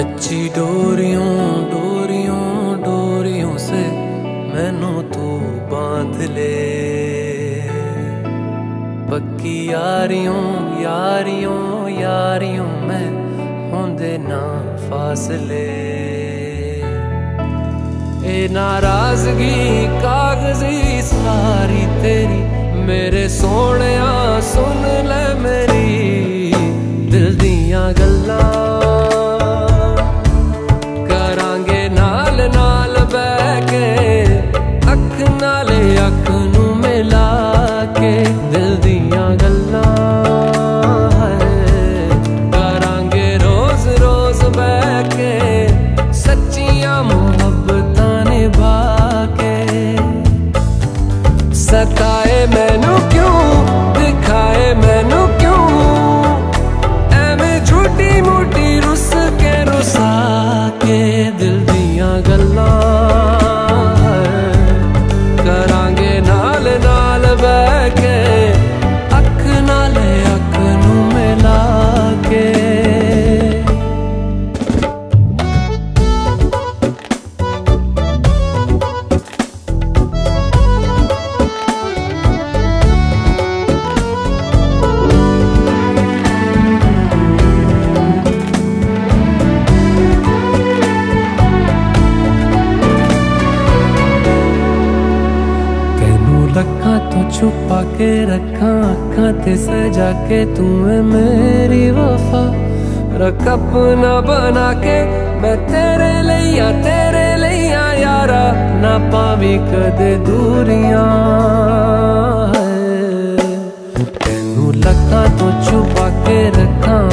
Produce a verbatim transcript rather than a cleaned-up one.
कच्ची डोरियों डोरियों डोरियों से मैनू तू बांध ले, पक्की यारियों यारियों यारियों मैं होंदे ना फासले। ए नाराजगी कागजी सारी तेरी मेरे सोहणिया सुन ले मेरी दिल दियां गल्लां, करांगे नाल नाल बैठ के अख नाले अख नू मिला के दिल दियां गल्लां करांगे रोज रोज बैठ के सच्चियां मुहब्बतां निभा के। सताए मैनू क्यों दिखाए मैनू क्यों एवें झूठी मूठी रुस के रुसा के दिल दियां गल्लां करांगे नाल नाल बैठ के अख नाले अख नू मिला के। रखा तो छुपा के रखा अखा ते सजा के तू है मेरी वफा, रख अपना बना के मैं तेरे लिया तेरे लिया यारा ना पावी कदे दूरियां। तेनू लखा तो छुपा के रखा